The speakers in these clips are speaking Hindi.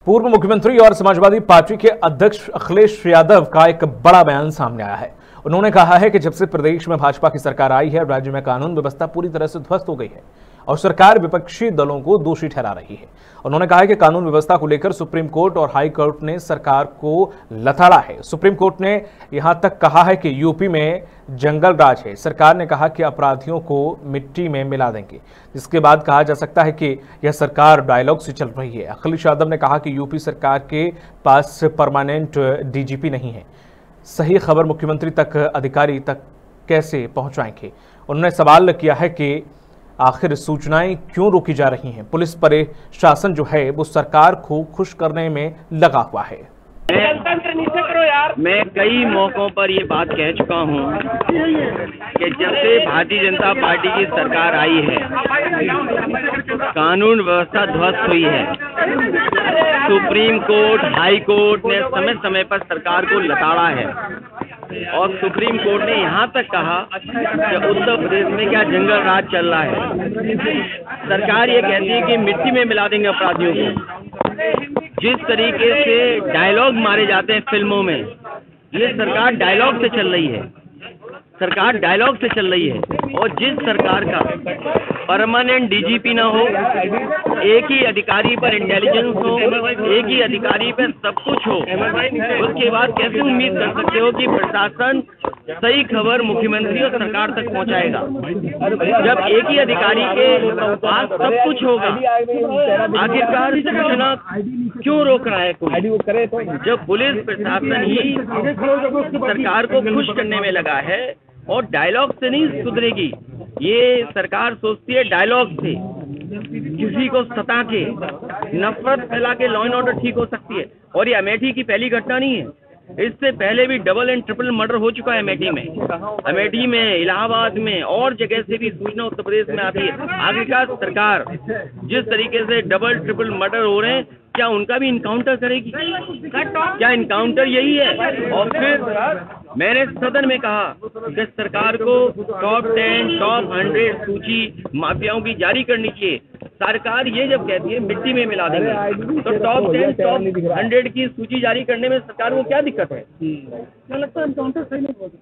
पूर्व मुख्यमंत्री और समाजवादी पार्टी के अध्यक्ष अखिलेश यादव का एक बड़ा बयान सामने आया है। उन्होंने कहा है कि जब से प्रदेश में भाजपा की सरकार आई है, राज्य में कानून व्यवस्था पूरी तरह से ध्वस्त हो गई है और सरकार विपक्षी दलों को दोषी ठहरा रही है। उन्होंने कहा है कि कानून व्यवस्था को लेकर सुप्रीम कोर्ट और हाई कोर्ट ने सरकार को लताड़ा है। सुप्रीम कोर्ट ने यहां तक कहा है कि यूपी में जंगल राज है। सरकार ने कहा कि अपराधियों को मिट्टी में मिला देंगे, जिसके बाद कहा जा सकता है कि यह सरकार डायलॉग से चल रही है। अखिलेश यादव ने कहा कि यूपी सरकार के पास परमानेंट डीजीपी नहीं है। सही खबर मुख्यमंत्री तक अधिकारी तक कैसे पहुंचाएंगे? उन्होंने सवाल किया है कि आखिर सूचनाएं क्यों रोकी जा रही हैं? पुलिस प्रशासन जो है वो सरकार को खुश करने में लगा हुआ है। मैं कई मौकों पर ये बात कह चुका हूँ कि जब से भारतीय जनता पार्टी की सरकार आई है, कानून व्यवस्था ध्वस्त हुई है। सुप्रीम कोर्ट, हाई कोर्ट ने समय समय पर सरकार को लताड़ा है और सुप्रीम कोर्ट ने यहाँ तक कहा कि उत्तर प्रदेश में क्या जंगल राज चल रहा है। सरकार ये कहती है कि मिट्टी में मिला देंगे अपराधियों को। जिस तरीके से डायलॉग मारे जाते हैं फिल्मों में, ये सरकार डायलॉग से चल रही है। सरकार डायलॉग से चल रही है और जिस सरकार का परमानेंट डीजीपी ना हो, एक ही अधिकारी पर इंटेलिजेंस हो, एक ही अधिकारी पर सब कुछ हो, उसके बाद कैसे उम्मीद कर सकते हो कि प्रशासन सही खबर मुख्यमंत्री और सरकार तक पहुंचाएगा? जब एक ही अधिकारी के पास सब कुछ होगा, आखिरकार सूचना क्यों रोक रहा है कोई? जब पुलिस प्रशासन ही सरकार को खुश करने में लगा है और डायलॉग से नहीं सुधरेगी। ये सरकार सोचती है डायलॉग से किसी को सता के, नफरत फैला के लॉ एंड ऑर्डर ठीक हो सकती है। और ये अमेठी की पहली घटना नहीं है, इससे पहले भी डबल एंड ट्रिपल मर्डर हो चुका है अमेठी में, इलाहाबाद में और जगह से भी सूचना उत्तर प्रदेश में आती है। आखिरकार सरकार जिस तरीके से डबल ट्रिपल मर्डर हो रहे हैं, क्या उनका भी इनकाउंटर करेगी? क्या इनकाउंटर यही है? और फिर मैंने सदन में कहा कि सरकार को टॉप 10, टॉप 100 सूची माफियाओं की जारी करनी चाहिए। सरकार ये जब कहती है मिट्टी में मिला देंगे, तो टॉप 10, टॉप 100 की सूची जारी करने में सरकार को क्या दिक्कत है? क्या लगता है इनकाउंटर सही नहीं होगा?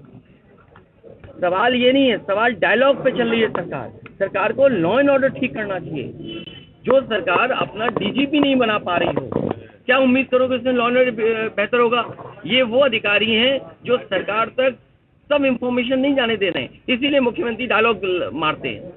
सवाल ये नहीं है, सवाल डायलॉग पे चल रही है सरकार। सरकार को लॉ एंड ऑर्डर ठीक करना चाहिए। जो सरकार अपना डीजीपी नहीं बना पा रही हो, क्या उम्मीद करोगे इसमें लॉ एंड ऑर्डर बेहतर होगा? ये वो अधिकारी हैं जो सरकार तक सब इंफॉर्मेशन नहीं जाने दे रहे हैं, इसीलिए मुख्यमंत्री डायलॉग मारते हैं।